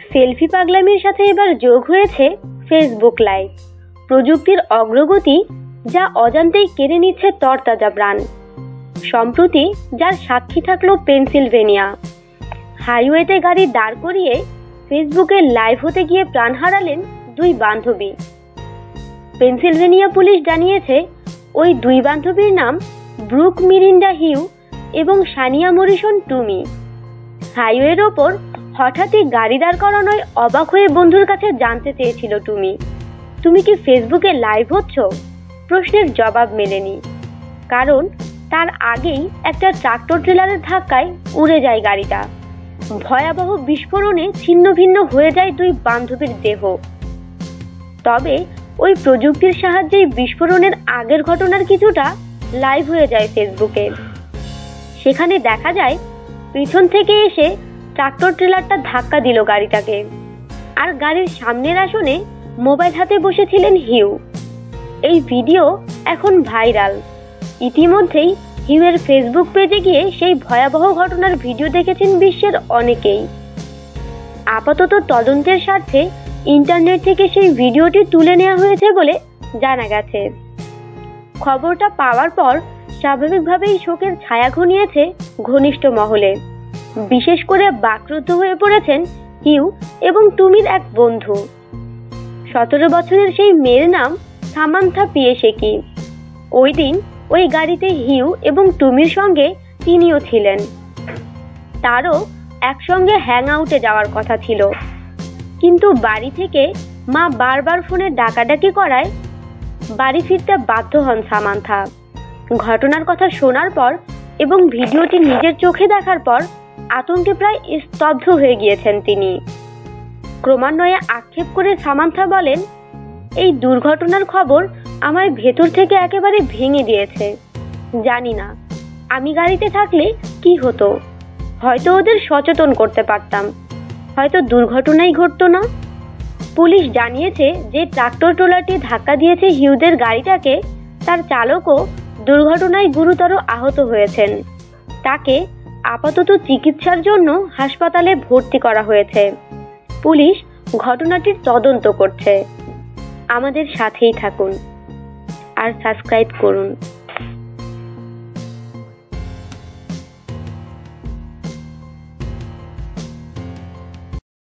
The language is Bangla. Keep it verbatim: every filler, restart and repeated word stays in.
সেলফি পাগলামির সাথে এবার যোগ হয়েছে ফেসবুক লাইভ, প্রযুক্তির অগ্রগতি যা অজান্তেই কেড়ে নিচ্ছে তরতাজা প্রাণ। সম্প্রতি যার সাক্ষী থাকলো পেনসিলভেনিয়া, হাইওয়েতে গাড়ি দাঁড় করিয়ে ফেসবুকে লাইভ হতে গিয়ে প্রাণ হারালেন দুই বান্ধবী। পেনসিলভেনিয়া পুলিশ জানিয়েছে ওই দুই বান্ধবীর নাম ব্রুক মিরিন্ডা হিউ এবং সানিয়া মরিসন টুমি। হাইওয়ের ওপর হঠাৎই গাড়ি দাঁড় করানোয় অবাক হয়ে বন্ধুর কাছে জানতে চেয়েছিল টুমি, তুমি কি ফেসবুকে লাইভ হচ্ছ? প্রশ্নের জবাব মেলেনি, কারণ তার আগেই একটা ট্রাক্টর ট্রেলারের ধাক্কায় উড়ে যায় গাড়িটা। ভয়াবহ বিস্ফোরণে ছিন্ন ভিন্ন হয়ে যায় দুই বান্ধবীর দেহ। তবে ওই প্রযুক্তির সাহায্যে বিস্ফোরণের আগের ঘটনার কিছুটা লাইভ হয়ে যায় ফেসবুকে। সেখানে দেখা যায় পিছন থেকে এসে ট্রাক্টর ট্রেলারটা ধাক্কা দিল গাড়িটাকে, আর গাড়ির সামনের আসনে মোবাইল হাতে বসেছিলেন হিউ। এই ভিডিও এখন ভাইরাল। ইতিমধ্যেই হিউয়ের ফেসবুক পেজে গিয়ে সেই ভয়াবহ ঘটনার ভিডিও দেখেছেন বিশ্বের অনেকেই। আপাতত তদন্তের স্বার্থে ইন্টারনেট থেকে সেই ভিডিওটি তুলে নেওয়া হয়েছে বলে জানা গেছে। খবরটা পাওয়ার পর স্বাভাবিকভাবেই শোকের ছায়া ঘনিয়েছে ঘনিষ্ঠ মহলে। বিশেষ করে বাকরুদ্ধ হয়ে পড়েছেন হিউ এবং টুমির এক বন্ধু। সতেরো বছরের সেই মেয়ের নাম সামান্থা পিয়েসেকি। ওই দিন ওই গাড়িতে হিউ এবং টুমির সঙ্গে তিনিও ছিলেন। তারও একসঙ্গে হ্যাং আউটে যাওয়ার কথা ছিল, কিন্তু বাড়ি থেকে মা বারবার ফোনে ডাকাডাকি করায় বাড়ি ফিরতে বাধ্য হন সামান্থা। ঘটনার কথা শোনার পর এবং ভিডিওটি নিজের চোখে দেখার পর আতঙ্কে প্রায় স্তব্ধ হয়ে গিয়েছেন তিনি। ক্রমান্বয়ে আক্ষেপ করে সামান্থা বলেন, এই দুর্ঘটনার খবর আমায় ভেতর থেকে একেবারে ভেঙে দিয়েছে। জানি না আমি গাড়িতে থাকলে কি হতো, হয়তো ওদের সচেতন করতে পারতাম, হয়তো দুর্ঘটনাই ঘটতো না। পুলিশ জানিয়েছে যে ট্রাক্টর ট্রলারটি ধাক্কা দিয়েছে হিউদের গাড়িটাকে, তার চালকও দুর্ঘটনায় গুরুতর আহত হয়েছেন। তাকে আপাতত চিকিৎসার জন্য হাসপাতালে ভর্তি করা হয়েছে। পুলিশ ঘটনাটির তদন্ত করছে। আমাদের সাথেই থাকুন আর সাবস্ক্রাইব করুন।